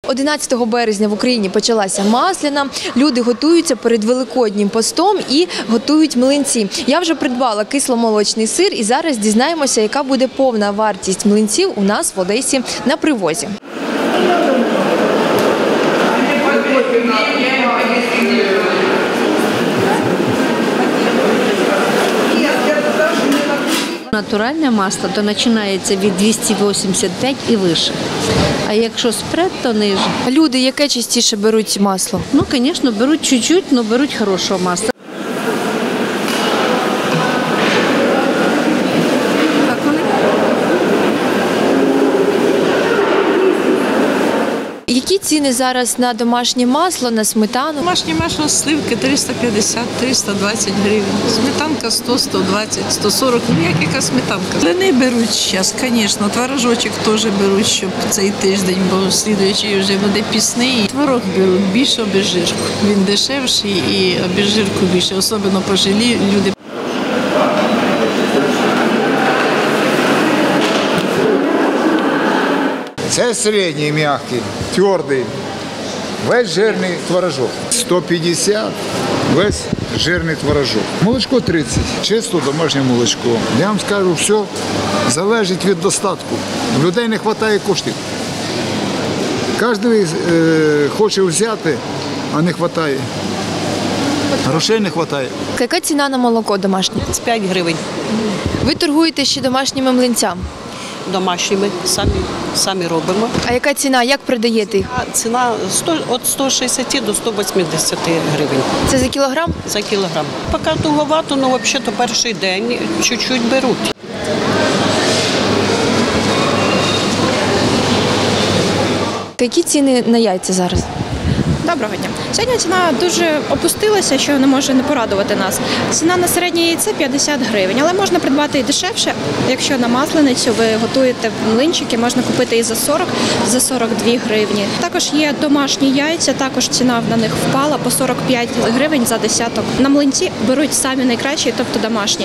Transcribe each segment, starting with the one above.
11 березня в Україні почалася Масляна. Люди готуються перед Великоднім постом і готують млинці. Я вже придбала кисломолочний сир і зараз дізнаємося, яка буде повна вартість млинців у нас в Одесі на привозі. Натуральне масло, то починається від 285 і вище. А якщо спред, то ниже. Люди яке частіше беруть масло? Ну, звісно, беруть чуть-чуть, але беруть хорошого масла. Які ціни зараз на домашнє масло, на сметану? Домашнє масло сливки 350-320 гривень. Сметанка 100, 120, 140. Ну, як яка сметанка? Блини беруть зараз, звісно. Творожочок теж беруть, щоб цей тиждень, бо слідуючий вже буде пісний. Творог беруть більше обезжирку. Він дешевший і обезжирку більше. Особливо пожилі люди. Це середній, м'який, твердий, весь жирний творожок. 150 весь жирний творожок. Молочко 30, чисто домашнє молочко. Я вам скажу, все залежить від достатку. У людей не вистачає коштів. Кожен хоче взяти, а не вистачає. Грошей не вистачає. Яка ціна на молоко домашнє? 5 гривень. Ви торгуєте ще домашніми млинцями. Домашніми самі робимо. А яка ціна? Як продаєте їх? А ціна від 160 до 180 гривень Це за кілограм? за кілограм. Поки туговато, але взагалі перший день чуть-чуть беруть. Які ціни на яйця зараз? Доброго дня. Сьогодні ціна дуже опустилася, що не може не порадувати нас. Ціна на середнє яйце 50 гривень, але можна придбати і дешевше. Якщо на масленицю ви готуєте млинчики, можна купити і за 40, за 42 гривні. Також є домашні яйця, також ціна на них впала по 45 гривень за десяток. На млинці беруть самі найкращі, тобто домашні.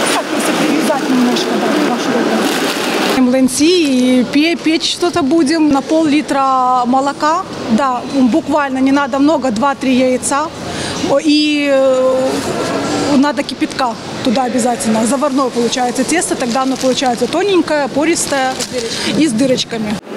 Млинцы и печь что-то будем на пол-литра молока. Да, буквально не надо много, 2-3 яйца. И надо кипятка туда обязательно. Заварное получается тесто, тогда оно получается тоненькое, пористое и с дырочками.